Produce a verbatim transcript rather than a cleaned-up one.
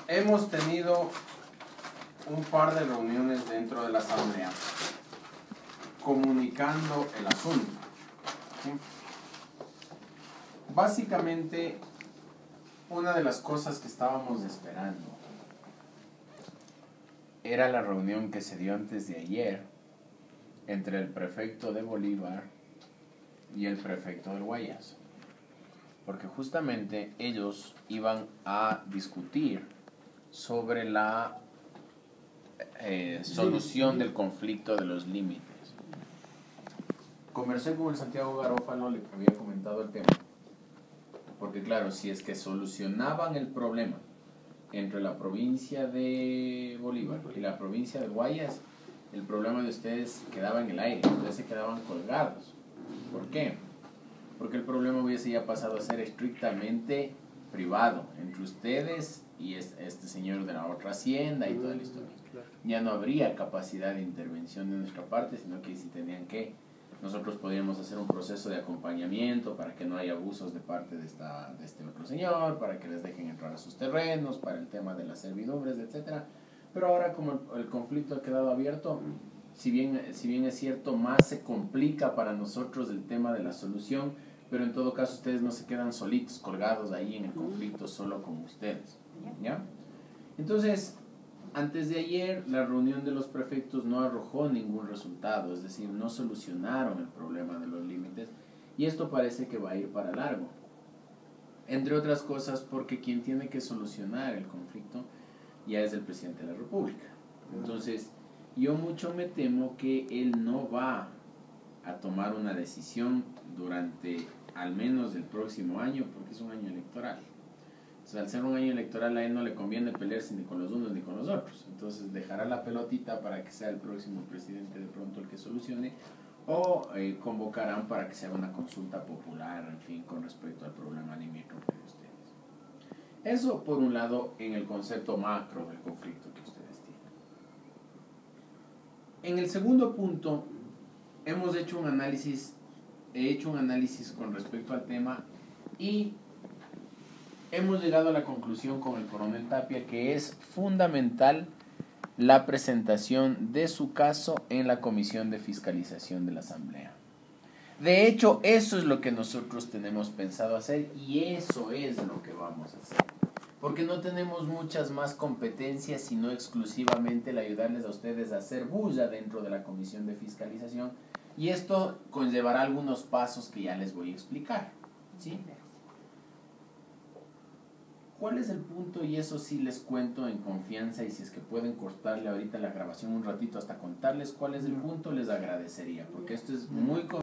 hemos tenido un par de reuniones dentro de la asamblea comunicando el asunto. ¿Sí? Básicamente, una de las cosas que estábamos esperando era la reunión que se dio antes de ayer entre el prefecto de Bolívar y el prefecto del Guayas, porque justamente ellos iban a discutir sobre la eh, solución del conflicto de los límites. Conversé con el Santiago Garófalo, le había comentado el tema, porque claro, si es que solucionaban el problema entre la provincia de Bolívar y la provincia de Guayas, el problema de ustedes quedaba en el aire, ustedes se quedaban colgados. ¿Por qué? Porque el problema hubiese ya pasado a ser estrictamente privado, entre ustedes y este señor de la otra hacienda y toda la historia. Ya no habría capacidad de intervención de nuestra parte, sino que si tenían que, nosotros podríamos hacer un proceso de acompañamiento para que no haya abusos de parte de, esta, de este otro señor, para que les dejen entrar a sus terrenos, para el tema de las servidumbres, etcétera. Pero ahora, como el, el conflicto ha quedado abierto, si bien, si bien es cierto, más se complica para nosotros el tema de la solución, pero en todo caso ustedes no se quedan solitos, colgados ahí en el conflicto solo con ustedes, ¿ya? Entonces, antes de ayer, la reunión de los prefectos no arrojó ningún resultado, es decir, no solucionaron el problema de los límites, y esto parece que va a ir para largo. Entre otras cosas, porque quien tiene que solucionar el conflicto ya es el presidente de la República. Entonces, yo mucho me temo que él no va a tomar una decisión durante al menos el próximo año, porque es un año electoral. O sea, al ser un año electoral a él no le conviene pelearse ni con los unos ni con los otros. Entonces dejará la pelotita para que sea el próximo presidente de pronto el que solucione, o eh, convocarán para que se haga una consulta popular, en fin, con respecto al problema limítrofe de ustedes. Eso por un lado en el concepto macro del conflicto que ustedes tienen. En el segundo punto, hemos hecho un análisis, he hecho un análisis con respecto al tema y hemos llegado a la conclusión con el coronel Tapia que es fundamental la presentación de su caso en la Comisión de Fiscalización de la Asamblea. De hecho, eso es lo que nosotros tenemos pensado hacer y eso es lo que vamos a hacer. Porque no tenemos muchas más competencias, sino exclusivamente el ayudarles a ustedes a hacer bulla dentro de la Comisión de Fiscalización. Y esto conllevará algunos pasos que ya les voy a explicar, ¿sí? ¿Cuál es el punto? Y eso sí les cuento en confianza, y si es que pueden cortarle ahorita la grabación un ratito hasta contarles cuál es el punto, les agradecería, porque esto es muy